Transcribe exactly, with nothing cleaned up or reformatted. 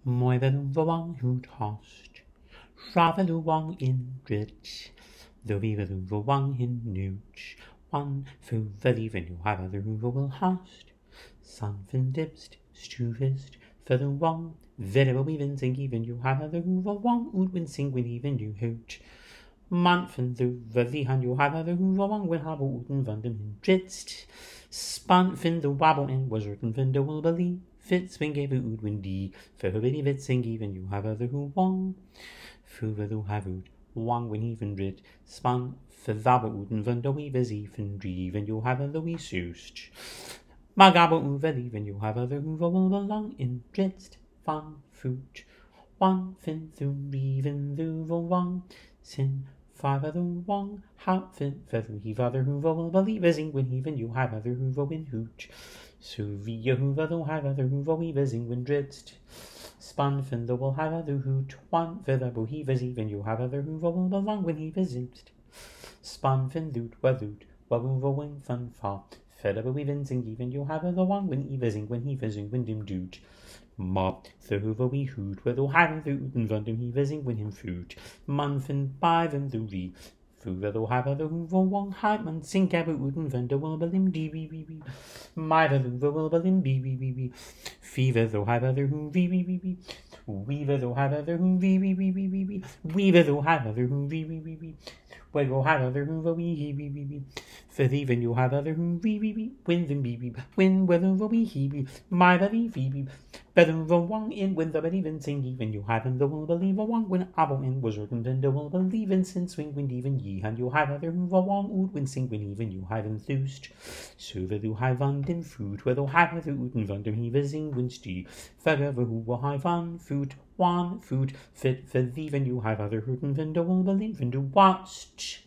Mooi wel wang hoed hast, Ravel wang in drit, though we will wang in newch, one fu verlieven you have other who will hast, sun fin dipst, stuvist, feather wang, verre weven sing even you have other who will wang would win sing with even you hooch. Manfen du verlihan you have other who will wang will have uten van dem in dritst, span fin the wabble in was written fin de will believe. Fits when gave ud windy, for very vits and even you have other who wong. Fuva who have ud, wong when even drid, span for thaba uden van do weavers even driven you have other we soust. Magaba uva even you have other who will belong in dridst, fan foot. One fin through even through wong, sin. Five other wong, how fin feather heave other who will believe as when even you have other who will win hooch. So via hoover though have other hoover weavers when dridst. Span fin though will have other hoot. One feather bo heavers even you have other hoover will belong when he visits. Span fin loot wadoot, waboover wing fun fa. Feather bo weavers even you have other one when he vising when he vising when dim doot. Mop the hoover we hoot, where thou have the uten van dem he vising when him food. Man fin by them the re. Fuva though have other hoover wong hype man sink abba uten van de will belim dee wee wee wee. My the hoover will belim bee wee wee wee. Fever though have other who wee wee wee wee. Weaver though have other who wee wee wee wee wee wee. Weaver though have other who wee wee wee wee. Where go have other hoover wee hee wee wee wee. For even you have other who wee wee wee. Win them bee wee. Win whether wee hee wee. My the wee wee wee. Better the one in when the even sing even you have him the will believe a one when abo in was written then the will believe in sin swing when even ye and you have other who the one would when sing when even you have him thust. So that you have on them food where thou have the uten van dem he was in when stee. Forever who will have on food one food fit for even you have other who then the will believe in do watch.